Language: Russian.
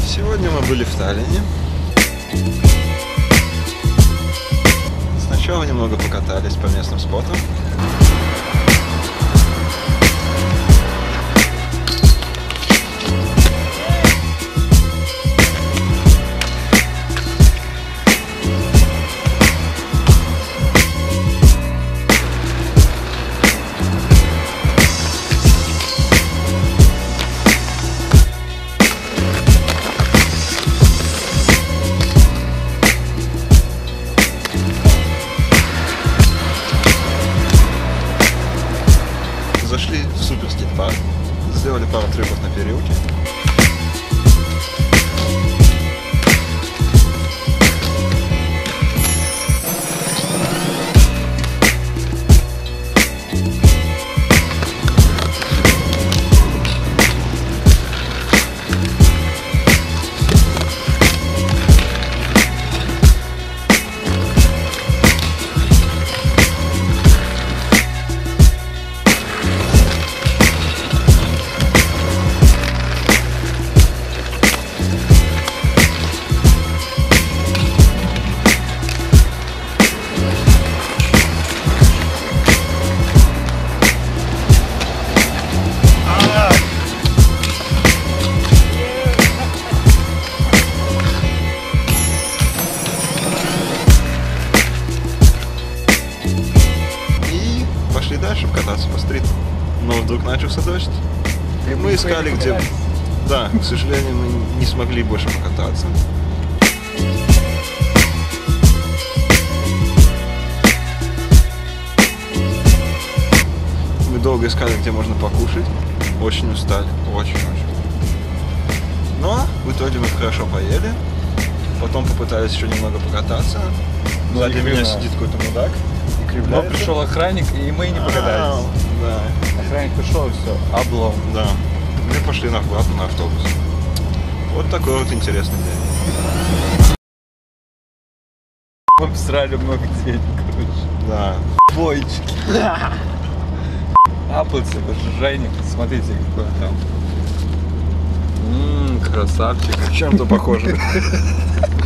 Сегодня мы были в Таллине. Сначала немного покатались по местным спотам. Зашли в супер скейт-парк, сделали пару трюков на перилке. Пошли дальше покататься по стриту. Но вдруг начался дождь. И мы искали, где... Да, к сожалению, мы не смогли больше покататься. Мы долго искали, где можно покушать. Очень устали. Очень-очень. Но в итоге мы хорошо поели. Потом попытались еще немного покататься. Сзади меня сидит какой-то мудак. Но пришел охранник, и мы не покатались. Да. Охранник пришел, и все, облом. Да. Мы пошли на автобус. Вот такой вот интересный день. Мы обсрали много денег, короче. Да. Бойчики. Аплцы, Женик, смотрите, какой он там. Красавчик. Чем-то похоже.